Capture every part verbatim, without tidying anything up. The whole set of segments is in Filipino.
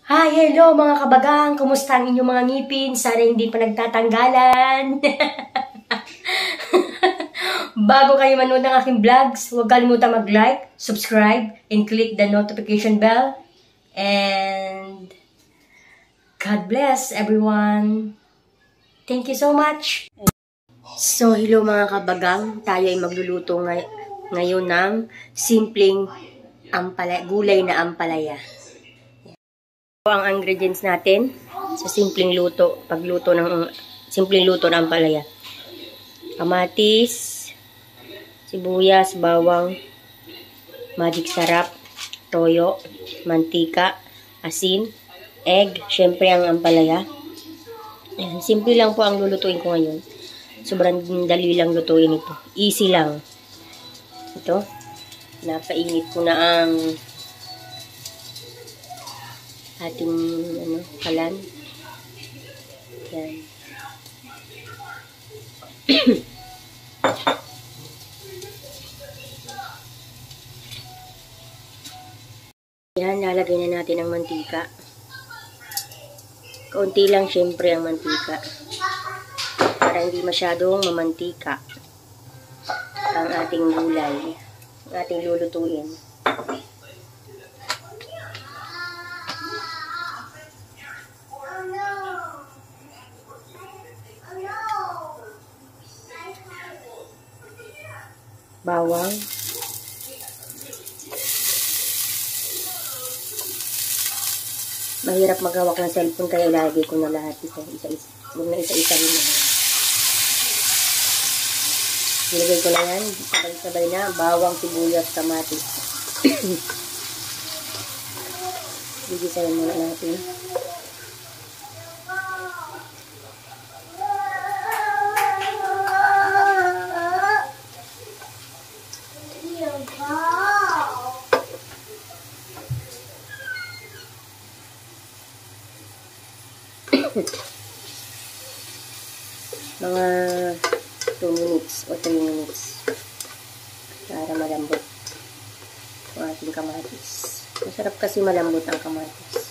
Hi, hello mga kabagang! Kumusta ang inyong mga ngipin? Sana hindi pa nagtatanggalan. Bago kayo manood ng aking vlogs, huwag kalimutan mag-like, subscribe, and click the notification bell. And God bless everyone! Thank you so much! So, hello mga kabagang! Tayo ay magluluto ngay ngayon ng simpleng ampalaya, gulay na ampalaya. Ang ingredients natin sa simpleng luto, pagluto ng simpleng luto ng ampalaya. Kamatis, sibuyas, bawang, magic sarap, toyo, mantika, asin, egg, syempre ang ampalaya. Ayan, simple lang po ang lulutuin ko ngayon. Sobrang dali lang lutuin ito. Easy lang. Ito, napainit ko na ang ating ano, kalan. Yan. Yan, lalagay na natin ang mantika. Kaunti lang syempre ang mantika. Para hindi masyadong mamantika ang ating gulay. Ang ating lulutuin. Bawang, mahirap maghawak ng cellphone kaya ilagay ko na lahat isa isa isa huwag na isa isa rin na nilagay ko na yan sabay sabay na bawang, sibuyas, kamatis. Gigisahin muna natin. Mga two minutes o three minutes para malambot ang ating kamatis. Masarap kasi malambot ang kamatis.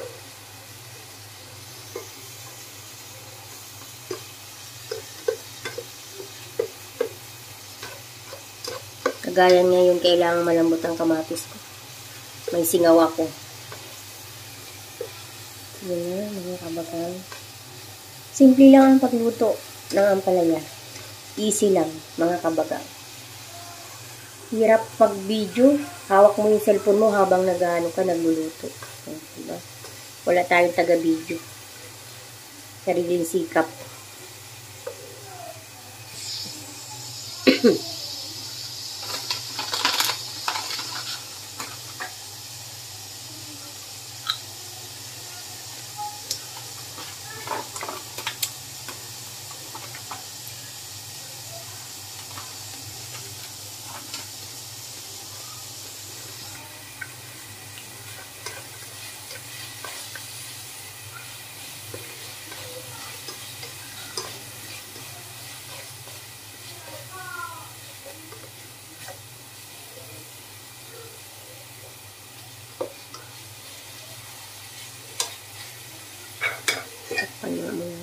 Kagaya ngayon kailangan malambot ang kamatis ko. May singaw ako. Yan, mga kabagang. Simple lang ang pagluto ng ampalaya. Easy lang, mga kabagang. Hirap pag video, hawak mo yung cellphone mo habang nag-ano ka, nagluluto. Diba? Wala tayong taga-video. Sariling sikap. Takpan mo yan.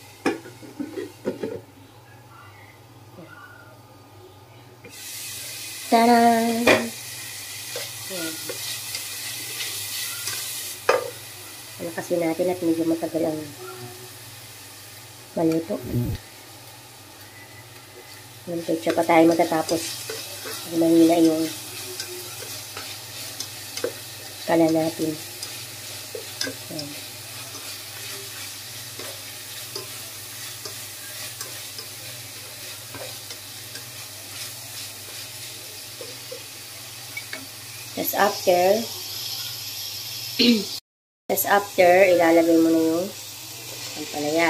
Taran! Yan. Palakasin natin at medyo matagal ang maluto. Ilang pecha pa tayo matatapos. Pag mahina yung kalan natin. Yan. Tapos after, tapos after, ilalagay mo na yung ampalaya.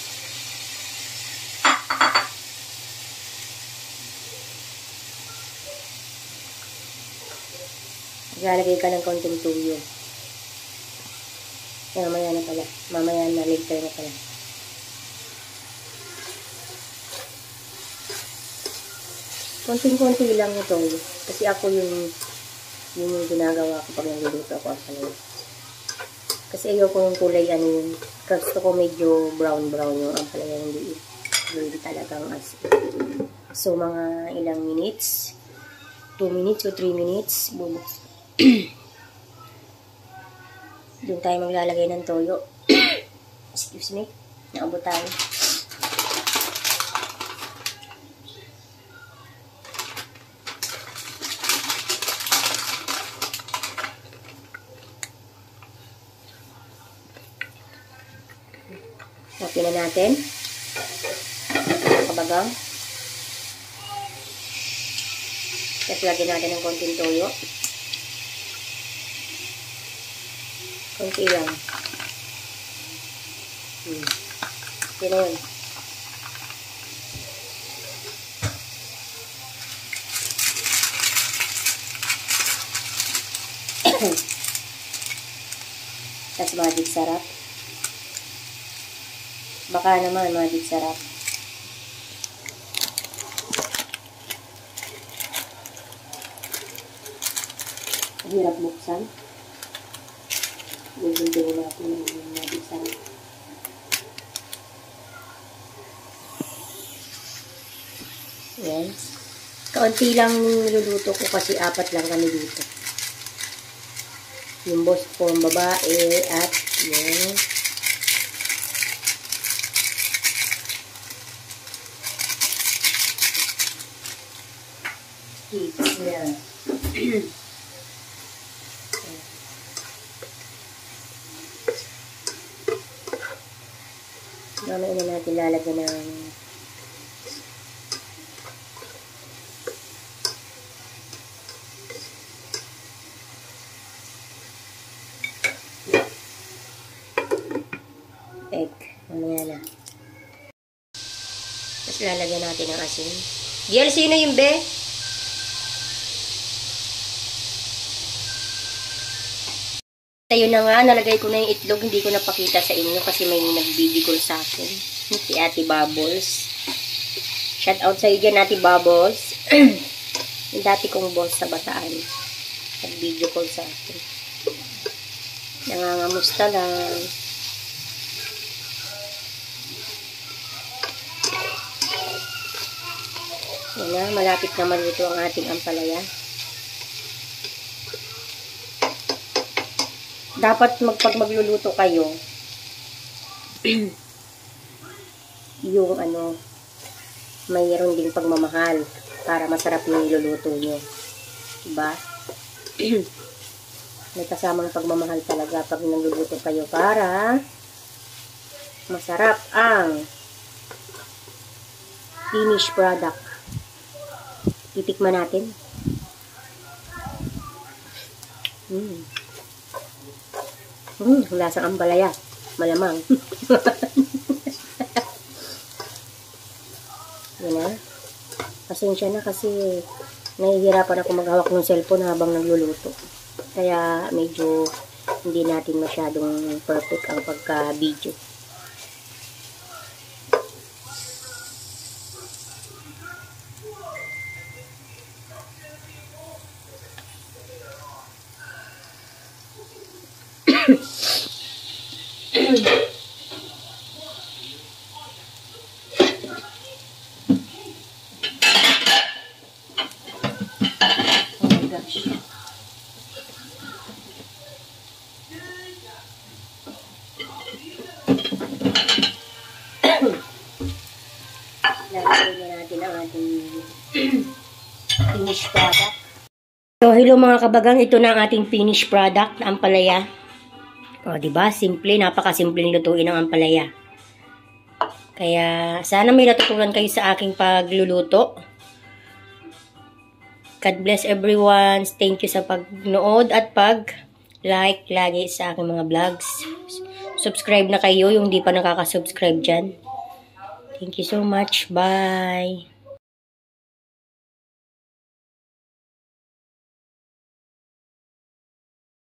Ilalagay ka ng konting tuyo. Yan, mamaya na pala. Mamaya na, later na pala. Konting-konti lang ito. Kasi ako yung yun yung ginagawa ko pag nagluluto ako ang palaya. Kasi ayoko yung kulay ano yun. Gusto ko medyo brown-brown yung ampalaya, hindi, hindi talagang as in. So, mga ilang minutes, two minutes o three minutes, bubuksan. Doon tayo maglalagay ng toyo. Excuse me, naabot tayo. Tapin na natin. Kabagang. Tapos lagyan natin ng konting toyo. Konti lang. Hmm. Okay na yun. Tapos magic sarap. Baka naman magic sarap. Hirap buksan. Gugultingin natin yung magic sarap. Yan. Kaunti lang niluluto ko kasi apat lang kami dito. Yung boss ko, ang babae, at yung kids niya. Mamaya na natin lalagyan ng egg. Mamaya na. Tapos lalagyan natin ng asin. Giel, sino yung be? Ayun na nga, nalagay ko na yung itlog. Hindi ko napakita sa inyo kasi may nag-video sa akin. Si Ate Bubbles. Shout out sa iyo dyan, Ate Bubbles. Yung dati kong boss sa Bataan. Nag-video call sa akin. Nangangamusta lang. Yan na, malapit na maluto ang ating ampalaya. Dapat magpag magluluto kayo, yung ano, mayroon din pagmamahal para masarap yung niluluto nyo. Diba? May kasamang pagmamahal talaga pag nagluluto kayo para masarap ang finished product. Titikman natin. Hmm. Hmm, lasang ampalaya. Malamang. Yan na. Pasensya na kasi nahihirapan ako maghawak ng cellphone habang nagluluto. Kaya medyo hindi natin masyadong perfect ang pagka-video. Oh my gosh. Lalagyan na natin ang ating finished product. So, hello mga kabagang, ito na ang ating finished product na ampalaya. O, diba? Simple, napakasimpleng lutuin ang ampalaya. Kaya, sana may natutunan kayo sa aking pagluluto. God bless everyone. Thank you sa pagnood at pag-like lagi sa aking mga vlogs. Subscribe na kayo yung di pa nakaka-subscribe dyan. Thank you so much. Bye!